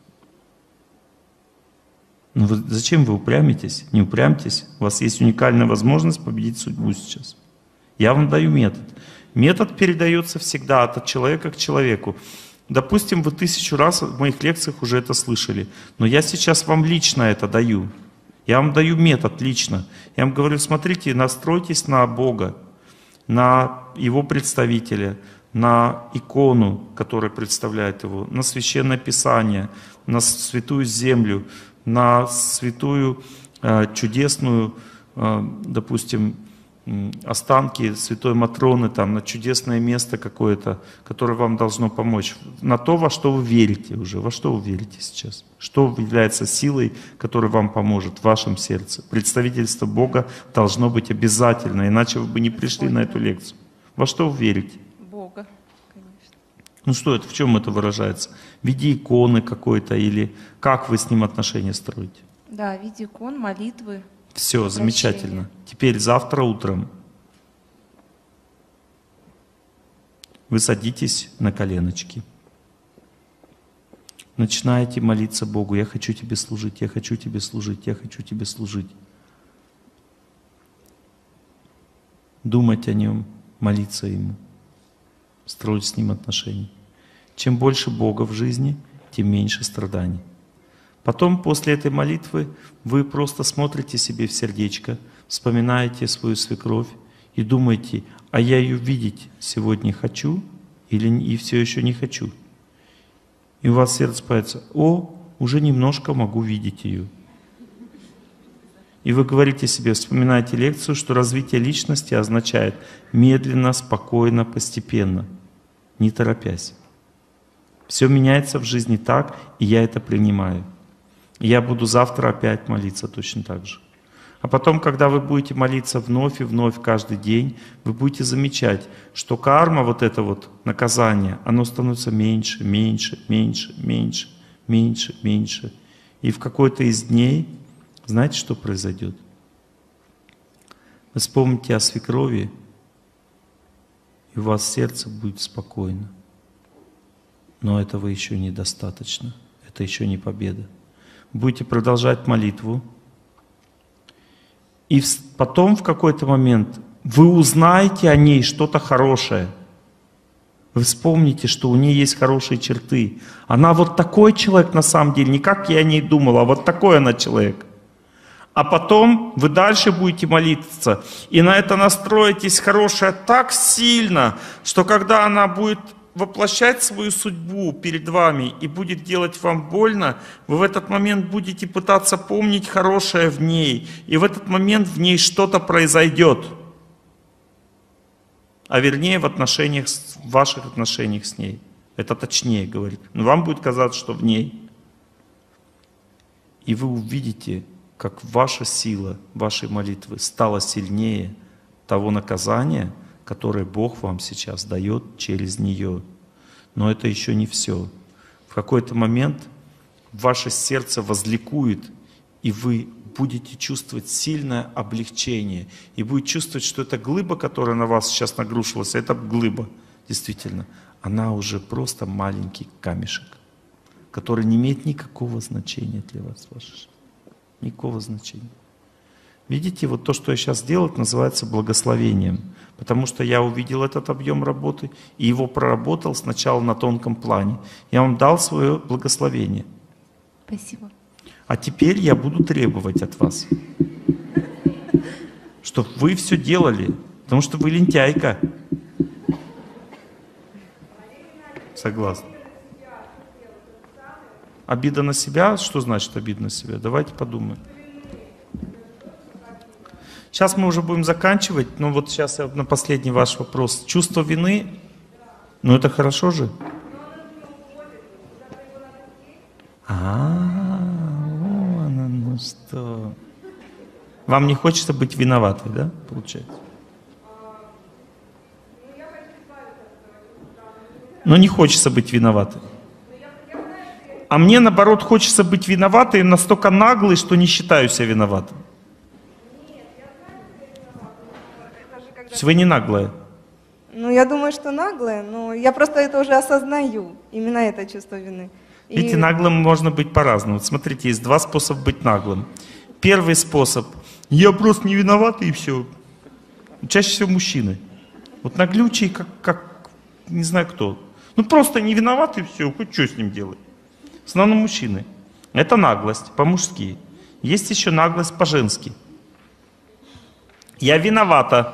Но зачем вы упрямитесь? Не упрямьтесь. У вас есть уникальная возможность победить судьбу сейчас. Я вам даю метод. Метод передается всегда от человека к человеку. Допустим, вы 1000 раз в моих лекциях уже это слышали. Но я сейчас вам лично это даю. Я вам даю метод лично. Я вам говорю, смотрите, настройтесь на Бога, на Его представителя, на икону, которая представляет Его, на Священное Писание, на Святую Землю, на святую, чудесную, допустим, останки Святой Матроны, там, на чудесное место какое-то, которое вам должно помочь. На то, во что вы верите уже. Во что вы верите сейчас? Что является силой, которая вам поможет в вашем сердце? Представительство Бога должно быть обязательно, иначе вы бы не пришли на эту лекцию. Во что вы верите? Бога, конечно. Ну что это, в чем это выражается? В виде иконы какой-то или как вы с ним отношения строите? Да, в виде икон, молитвы. Все, замечательно. Теперь завтра утром вы садитесь на коленочки. Начинаете молиться Богу. Я хочу тебе служить, я хочу тебе служить, я хочу тебе служить. Думать о Нем, молиться Ему, строить с Ним отношения. Чем больше Бога в жизни, тем меньше страданий. Потом, после этой молитвы, вы просто смотрите себе в сердечко, вспоминаете свою свекровь и думаете, а я ее видеть сегодня хочу или и все еще не хочу. И у вас сердце появится, о, уже немножко могу видеть ее. И вы говорите себе, вспоминаете лекцию, что развитие личности означает медленно, спокойно, постепенно, не торопясь. Все меняется в жизни так, и я это принимаю. Я буду завтра опять молиться точно так же. А потом, когда вы будете молиться вновь и вновь каждый день, вы будете замечать, что карма, вот это вот наказание, оно становится меньше, меньше, меньше, меньше, меньше, меньше. И в какой-то из дней, знаете, что произойдет? Вы вспомните о свекрови, и у вас сердце будет спокойно. Но этого еще недостаточно. Это еще не победа. Будете продолжать молитву, и потом в какой-то момент вы узнаете о ней что-то хорошее. Вы вспомните, что у нее есть хорошие черты. Она вот такой человек на самом деле, не как я о ней думал, а вот такой она человек. А потом вы дальше будете молиться, и на это настроитесь хорошее так сильно, что когда она будет воплощать свою судьбу перед вами и будет делать вам больно, вы в этот момент будете пытаться помнить хорошее в ней, и в этот момент в ней что-то произойдет. А вернее в ваших отношениях с ней. Это точнее говорит. Но вам будет казаться, что в ней. И вы увидите, как ваша сила, вашей молитвы стала сильнее того наказания, которое Бог вам сейчас дает через нее. Но это еще не все. В какой-то момент ваше сердце возликует, и вы будете чувствовать сильное облегчение. И будете чувствовать, что эта глыба, которая на вас сейчас нагрушилась, это глыба, действительно, она уже просто маленький камешек, который не имеет никакого значения для вас, вашей жизни. Никакого значения. Видите, вот то, что я сейчас делаю, это называется благословением. Потому что я увидел этот объем работы и его проработал сначала на тонком плане. Я вам дал свое благословение. Спасибо. А теперь я буду требовать от вас, чтобы вы все делали, потому что вы лентяйка. Согласна. Обида на себя? Что значит обида на себя? Давайте подумаем. Сейчас мы уже будем заканчивать, но вот сейчас на последний ваш вопрос. Чувство вины, ну это хорошо же? Ну что? Вам не хочется быть виноватой, да, получается? Но не хочется быть виноватой. А мне, наоборот, хочется быть виноватой и настолько наглой, что не считаю себя виноватым. То есть вы не наглая? Ну, я думаю, что наглая, но я просто это уже осознаю, именно это чувство вины. Видите, наглым можно быть по-разному. Вот смотрите, есть два способа быть наглым. Первый способ – я просто не виноват и все. Чаще всего мужчины. Вот наглючий, как не знаю кто. Ну просто не виноват и все, хоть что с ним делать. В основном мужчины. Это наглость, по-мужски. Есть еще наглость по-женски. Я виновата,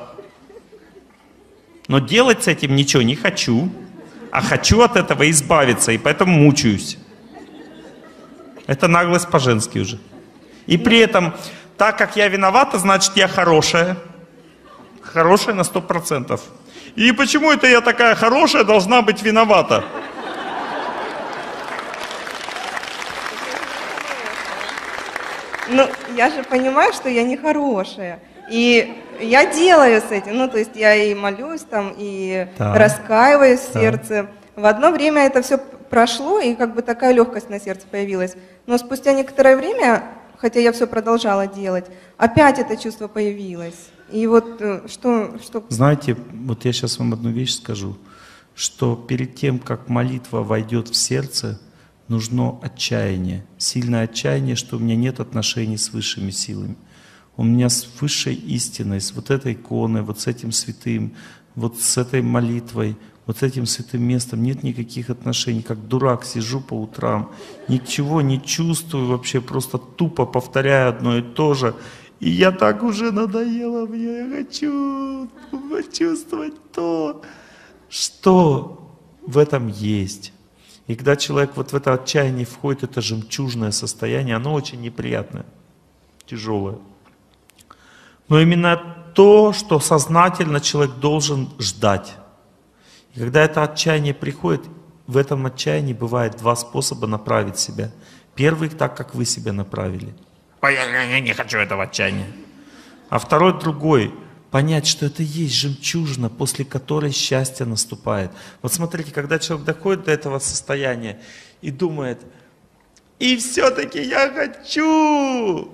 но делать с этим ничего не хочу, а хочу от этого избавиться, и поэтому мучаюсь. Это наглость по-женски уже. И при этом, так как я виновата, значит я хорошая. Хорошая на 100%. И почему это я такая хорошая должна быть виновата? Ну, я же понимаю, что я не хорошая. И я делаю с этим. Ну, то есть я и молюсь там, и раскаиваюсь в сердце. В одно время это все прошло, и как бы такая легкость на сердце появилась. Но спустя некоторое время, хотя я все продолжала делать, опять это чувство появилось. И вот что... Знаете, вот я сейчас вам одну вещь скажу, что перед тем, как молитва войдет в сердце, нужно отчаяние, сильное отчаяние, что у меня нет отношений с высшими силами. У меня с высшей истиной, с вот этой иконой, вот с этим святым, вот с этой молитвой, вот с этим святым местом нет никаких отношений. Как дурак сижу по утрам, ничего не чувствую вообще, просто тупо повторяю одно и то же. И я так уже надоело мне, я хочу почувствовать то, что в этом есть. И когда человек вот в это отчаяние входит, это жемчужное состояние, оно очень неприятное, тяжелое. Но именно то, что сознательно человек должен ждать. И когда это отчаяние приходит, в этом отчаянии бывает два способа направить себя. Первый, так как вы себя направили. Я не хочу этого отчаяния. А второй другой. Понять, что это есть жемчужина, после которой счастье наступает. Вот смотрите, когда человек доходит до этого состояния и думает, и все-таки я хочу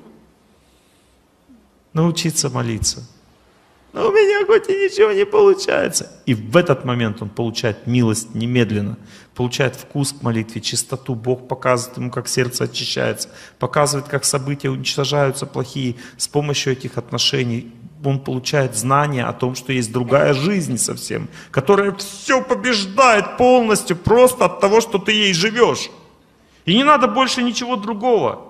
научиться молиться. Но у меня хоть и ничего не получается. И в этот момент он получает милость немедленно, получает вкус к молитве, чистоту. Бог показывает ему, как сердце очищается, показывает, как события уничтожаются плохие с помощью этих отношений. Он получает знание о том, что есть другая жизнь совсем, которая все побеждает полностью просто от того, что ты ей живешь. И не надо больше ничего другого.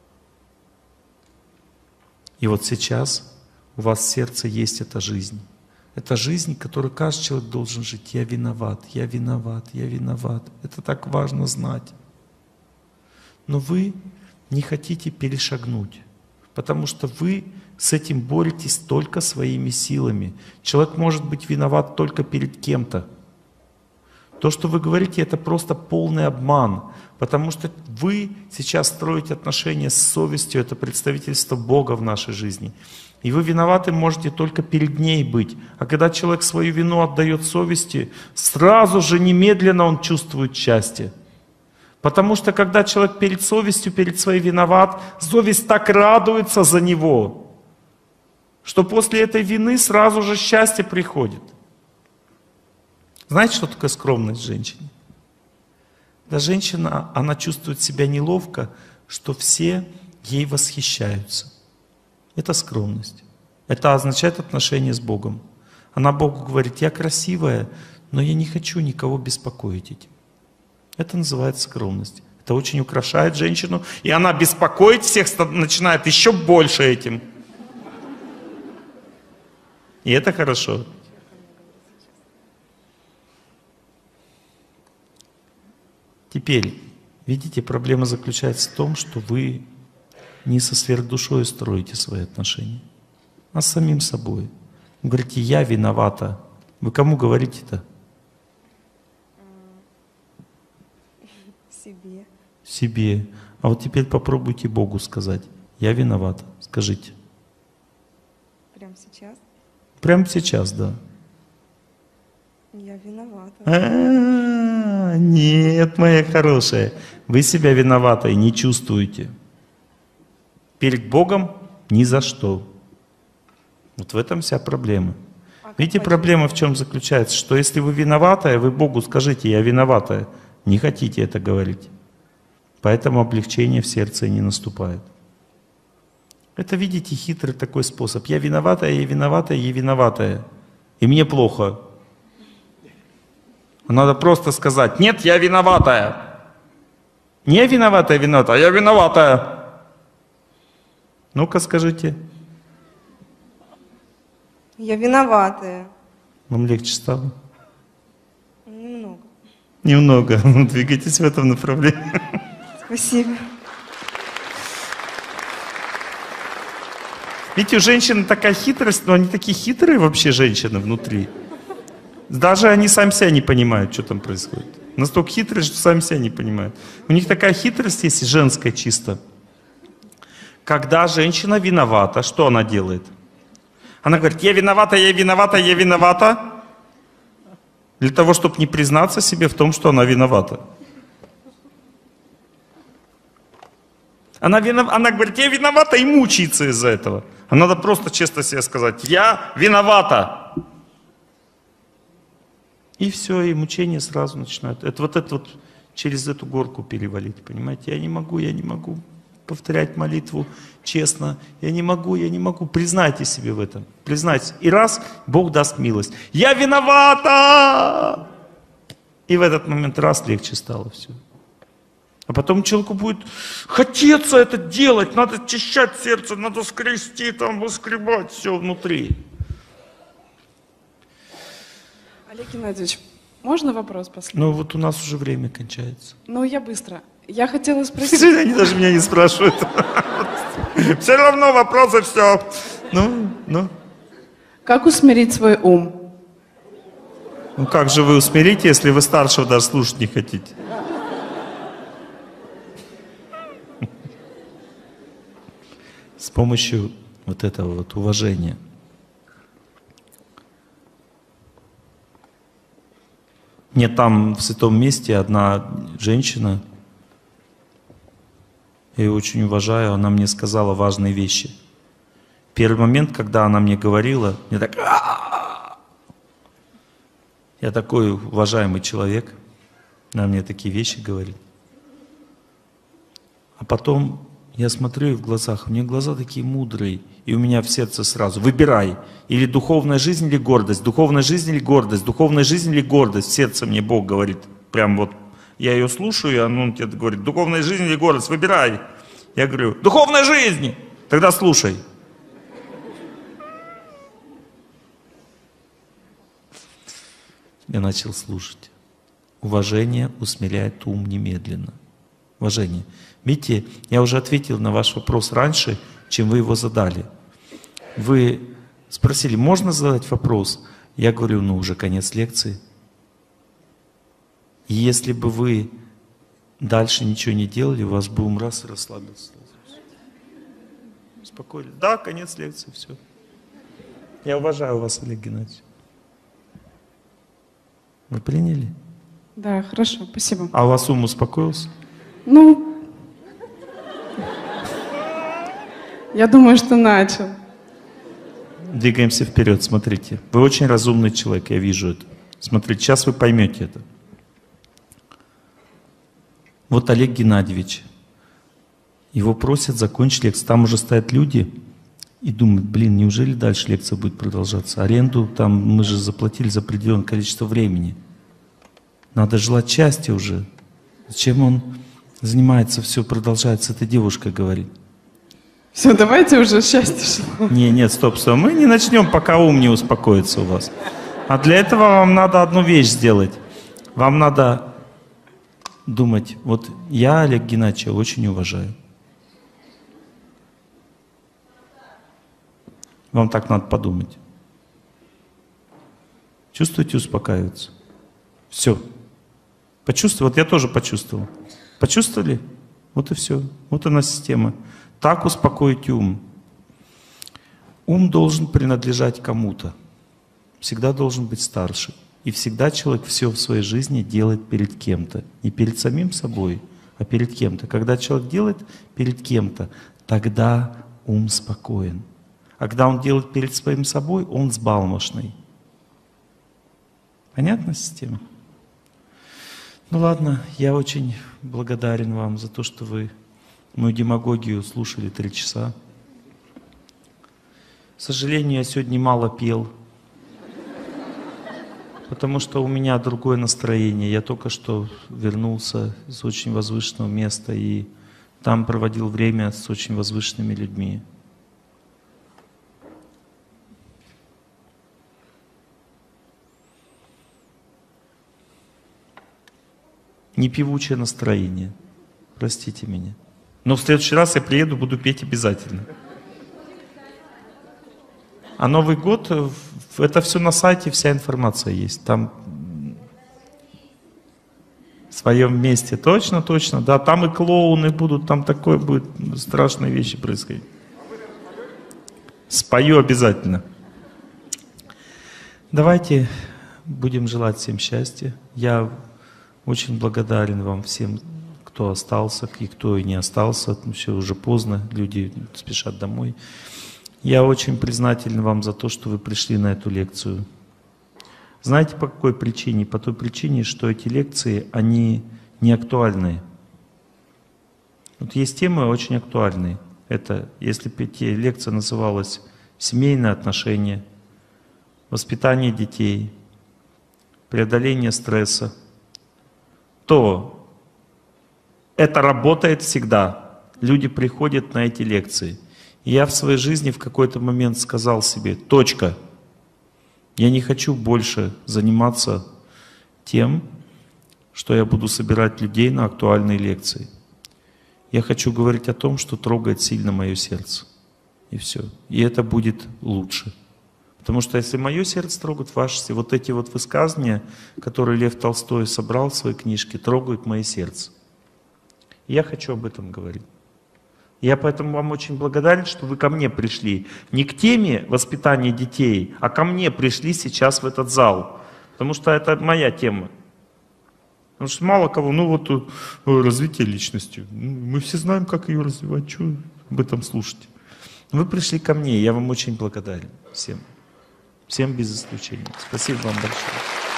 И вот сейчас у вас в сердце есть эта жизнь. Это жизнь, которую каждый человек должен жить. Я виноват, я виноват, я виноват. Это так важно знать. Но вы не хотите перешагнуть, потому что вы с этим боретесь только своими силами. Человек может быть виноват только перед кем-то. То, что вы говорите, это просто полный обман, потому что вы сейчас строите отношения с совестью, это представительство Бога в нашей жизни. И вы виноваты можете только перед ней быть. А когда человек свою вину отдает совести, сразу же, немедленно он чувствует счастье. Потому что когда человек перед совестью, перед своей виноват, совесть так радуется за него, что после этой вины сразу же счастье приходит. Знаете, что такое скромность женщине? Когда женщина, она чувствует себя неловко, что все ей восхищаются. Это скромность. Это означает отношение с Богом. Она Богу говорит, я красивая, но я не хочу никого беспокоить этим. Это называется скромность. Это очень украшает женщину, и она беспокоить всех начинает еще больше этим. И это хорошо. Теперь, видите, проблема заключается в том, что вы не со сверхдушой строите свои отношения, а с самим собой. Вы говорите, я виновата. Вы кому говорите-то? Себе. Себе. А вот теперь попробуйте Богу сказать, я виновата. Скажите. Прямо сейчас? Прямо сейчас, да. Я виновата. Нет, моя хорошая, вы себя виноватой не чувствуете. Перед Богом ни за что. Вот в этом вся проблема. Видите, проблема в чем заключается? Что если вы виноватая, вы Богу скажите, я виноватая. Не хотите это говорить. Поэтому облегчение в сердце не наступает. Это, видите, хитрый такой способ. Я виноватая, я виноватая, я виноватая. И мне плохо. Надо просто сказать, нет, я виноватая. Не виноватая, виноватая, а я виноватая. Ну-ка скажите. Я виноватая. Вам легче стало? Немного. Немного. Ну, двигайтесь в этом направлении. Спасибо. Видите, у женщин такая хитрость, но они такие хитрые вообще женщины внутри. Даже они сами себя не понимают, что там происходит. Настолько хитрые, что сами себя не понимают. У них такая хитрость есть, женская чисто. Когда женщина виновата, что она делает? Она говорит, я виновата, я виновата, я виновата. Для того, чтобы не признаться себе в том, что она виновата. Она говорит, я виновата, и мучается из-за этого. А надо просто честно себе сказать, я виновата. И все, и мучения сразу начинают. Это через эту горку перевалить, понимаете? Я не могу повторять молитву честно. Я не могу. Признайте себе в этом. Признайтесь. И раз, Бог даст милость. Я виновата! И в этот момент раз легче стало все. А потом человеку будет хотеться это делать, надо очищать сердце, надо скрести, там, выскребать все внутри. Олег Геннадьевич, можно вопрос последний? Ну вот у нас уже время кончается. Ну я быстро. Я хотела спросить... Они даже меня не спрашивают. Все равно вопросы все. Ну. Как усмирить свой ум? Ну как же вы усмирите, если вы старшего даже слушать не хотите? С помощью вот этого вот уважения. Мне там в святом месте одна женщина, я ее очень уважаю, она мне сказала важные вещи. Первый момент, когда она мне говорила, мне так... Я такой уважаемый человек, она мне такие вещи говорит. А потом я смотрю ей в глазах, у нее глаза такие мудрые, и у меня в сердце сразу, выбирай, или духовная жизнь, или гордость, духовная жизнь, или гордость, духовная жизнь, или гордость. В сердце мне Бог говорит, прям вот, я ее слушаю, и он тебе говорит, духовная жизнь или гордость, выбирай. Я говорю, духовная жизнь, тогда слушай. Я начал слушать. Уважение усмиряет ум немедленно. Уважение. Видите, я уже ответил на ваш вопрос раньше, чем вы его задали. Вы спросили, можно задать вопрос? Я говорю, ну уже конец лекции. И если бы вы дальше ничего не делали, у вас бы ум раз и расслабился. Спокойно. Да, конец лекции, все. Я уважаю вас, Олег Геннадьевич. Вы приняли? Да, хорошо, спасибо. А у вас ум успокоился? Ну, я думаю, что начал. Двигаемся вперед, смотрите. Вы очень разумный человек, я вижу это. Смотрите, сейчас вы поймете это. Вот Олег Геннадьевич. Его просят закончить лекцию. Там уже стоят люди и думают, блин, неужели дальше лекция будет продолжаться? Аренду там мы же заплатили за определенное количество времени. Надо желать счастья уже. Зачем он занимается, все продолжает с этой девушкой говорить? Все, давайте уже счастье шло. Нет, стоп. Мы не начнем, пока ум не успокоится у вас. А для этого вам надо одну вещь сделать. Вам надо думать, вот я Олег Геннадьевича очень уважаю. Вам так надо подумать. Чувствуете, успокаивается? Все. Почувствовали? Вот я тоже почувствовал. Почувствовали? Вот и все. Вот она система. Так успокоить ум. Ум должен принадлежать кому-то. Всегда должен быть старше. И всегда человек все в своей жизни делает перед кем-то. Не перед самим собой, а перед кем-то. Когда человек делает перед кем-то, тогда ум спокоен. А когда он делает перед своим собой, он взбалмошный. Понятна система? Ну ладно, я очень благодарен вам за то, что вы мою демагогию слушали 3 часа. К сожалению, я сегодня мало пел, потому что у меня другое настроение. Я только что вернулся с очень возвышенного места и там проводил время с очень возвышенными людьми. не певучее настроение. Простите меня. Но в следующий раз я приеду, буду петь обязательно. А Новый год, это все на сайте, вся информация есть. Там в своем месте. Точно, точно. Да, там и клоуны будут, там такое будет, страшные вещи происходить. Спою обязательно. Давайте будем желать всем счастья. Я очень благодарен вам всем, кто остался, и кто и не остался. Все уже поздно, люди спешат домой. Я очень признателен вам за то, что вы пришли на эту лекцию. Знаете, по какой причине? По той причине, что эти лекции, они не актуальные. Вот есть темы очень актуальные. Это, если бы эти лекция называлась «Семейные отношения», «Воспитание детей», «Преодоление стресса», то это работает всегда. Люди приходят на эти лекции. И я в своей жизни в какой-то момент сказал себе: точка. Я не хочу больше заниматься тем, что я буду собирать людей на актуальные лекции. Я хочу говорить о том, что трогает сильно мое сердце. И все. И это будет лучше. Потому что если мое сердце трогает ваше, вот эти вот высказывания, которые Лев Толстой собрал в своей книжке, трогают мое сердце. И я хочу об этом говорить. Я поэтому вам очень благодарен, что вы ко мне пришли. Не к теме воспитания детей, а ко мне пришли сейчас в этот зал. Потому что это моя тема. Потому что мало кого, развитие личности. Мы все знаем, как ее развивать, что об этом слушать. Вы пришли ко мне, я вам очень благодарен. Всем. Всем без исключения. Спасибо вам большое.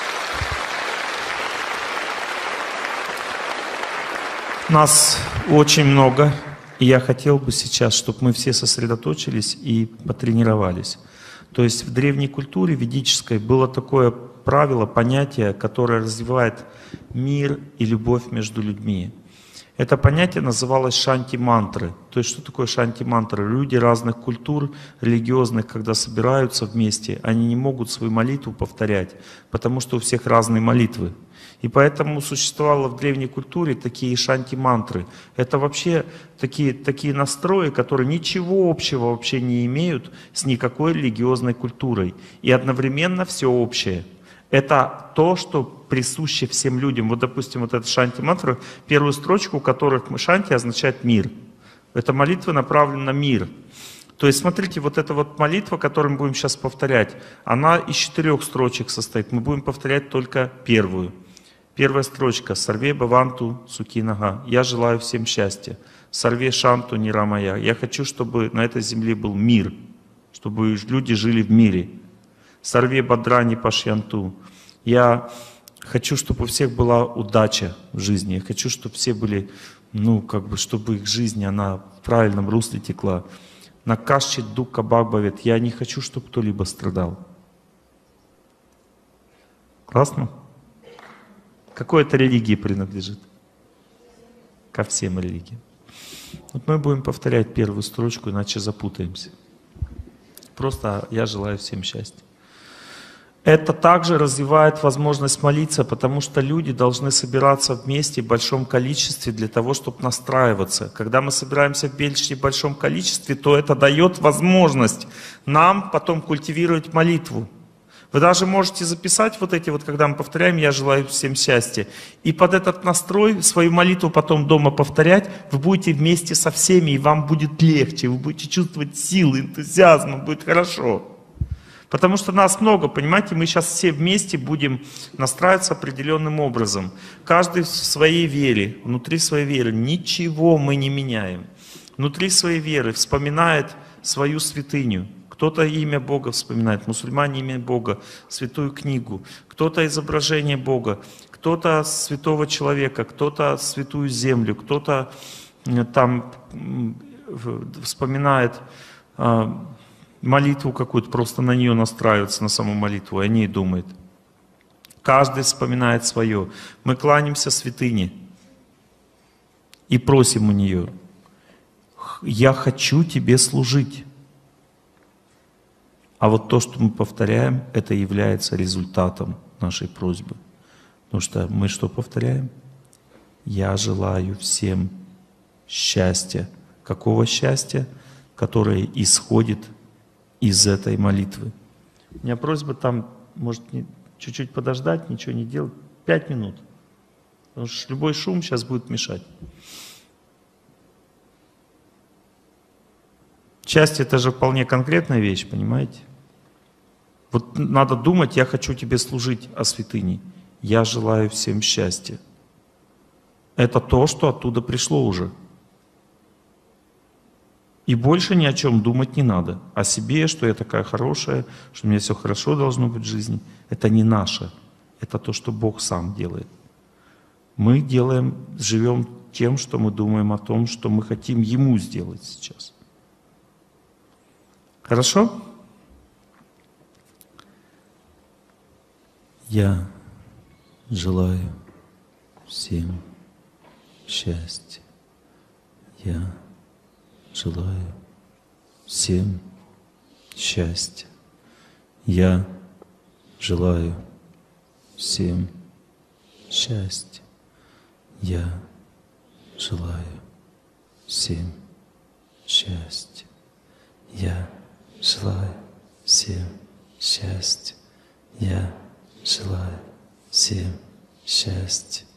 Нас очень много. И я хотел бы сейчас, чтобы мы все сосредоточились и потренировались. То есть в древней культуре ведической было такое правило, понятие, которое развивает мир и любовь между людьми. Это понятие называлось шанти-мантры. То есть что такое шанти-мантры? Люди разных культур религиозных, когда собираются вместе, они не могут свою молитву повторять, потому что у всех разные молитвы. И поэтому существовало в древней культуре такие шанти-мантры. Это вообще такие настрои, которые ничего общего вообще не имеют с никакой религиозной культурой. И одновременно все общее. Это то, что присуще всем людям. Вот, допустим, вот эта шанти-мантра, первую строчку, у которых шанти означает мир. Эта молитва направлена на мир. То есть, смотрите, вот эта вот молитва, которую мы будем сейчас повторять, она из 4 строчек состоит. Мы будем повторять только первую. Первая строчка. Сарве баванту сукинага. Я желаю всем счастья. Сарве шанту нирамая. Я хочу, чтобы на этой земле был мир. Чтобы люди жили в мире. Сарве бадрани пашьянту. Я хочу, чтобы у всех была удача в жизни. Я хочу, чтобы все были, чтобы их жизнь, она в правильном русле текла. Накашчит дука бабавит. Я не хочу, чтобы кто-либо страдал. Классно? К какой это религии принадлежит? Ко всем религиям. Вот мы будем повторять первую строчку, иначе запутаемся. Просто я желаю всем счастья. Это также развивает возможность молиться, потому что люди должны собираться вместе в большом количестве для того, чтобы настраиваться. Когда мы собираемся в большом количестве, то это дает возможность нам потом культивировать молитву. Вы даже можете записать вот эти вот, когда мы повторяем «Я желаю всем счастья». И под этот настрой свою молитву потом дома повторять, вы будете вместе со всеми, и вам будет легче, вы будете чувствовать силы, энтузиазм, будет хорошо. Потому что нас много, понимаете, мы сейчас все вместе будем настраиваться определенным образом. Каждый в своей вере, внутри своей веры, ничего мы не меняем. Внутри своей веры вспоминает свою святыню. Кто-то имя Бога вспоминает, мусульмане имя Бога, святую книгу, кто-то изображение Бога, кто-то святого человека, кто-то святую землю, кто-то там вспоминает молитву какую-то, просто на нее настраивается, на саму молитву, и о ней думает. Каждый вспоминает свое. Мы кланяемся святыне и просим у нее: «Я хочу тебе служить». А вот то, что мы повторяем, это является результатом нашей просьбы. Потому что мы что повторяем? Я желаю всем счастья. Какого счастья? Которое исходит из этой молитвы. У меня просьба там, может, чуть-чуть подождать, ничего не делать. 5 минут. Потому что любой шум сейчас будет мешать. Счастье — это же вполне конкретная вещь, понимаете? Вот надо думать, я хочу тебе служить, о святыне. Я желаю всем счастья. Это то, что оттуда пришло уже. И больше ни о чем думать не надо. О себе, что я такая хорошая, что у меня все хорошо должно быть в жизни. Это не наше. Это то, что Бог сам делает. Мы живем тем, что мы думаем о том, что мы хотим Ему сделать сейчас. Хорошо? Я желаю всем счастья. Я желаю всем счастья. Я желаю всем счастья. Я желаю всем счастья. Я желаю всем счастья. Я желаю всем счастья.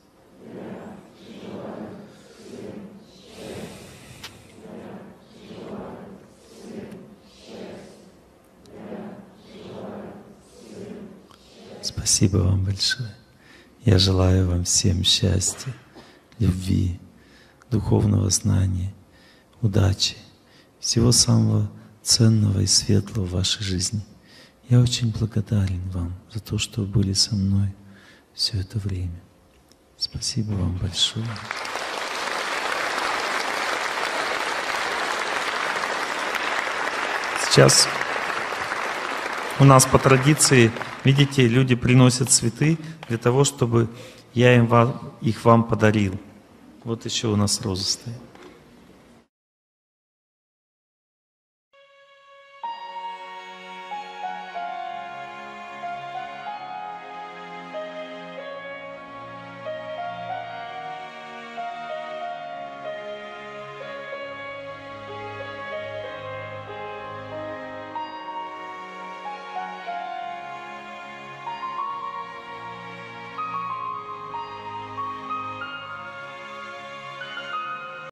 Спасибо вам большое. Я желаю вам всем счастья, любви, духовного знания, удачи, всего самого ценного и светлого в вашей жизни. Я очень благодарен вам за то, что вы были со мной все это время. Спасибо вам большое. Сейчас у нас по традиции, видите, люди приносят цветы для того, чтобы я их вам подарил. Вот еще у нас розы стоят.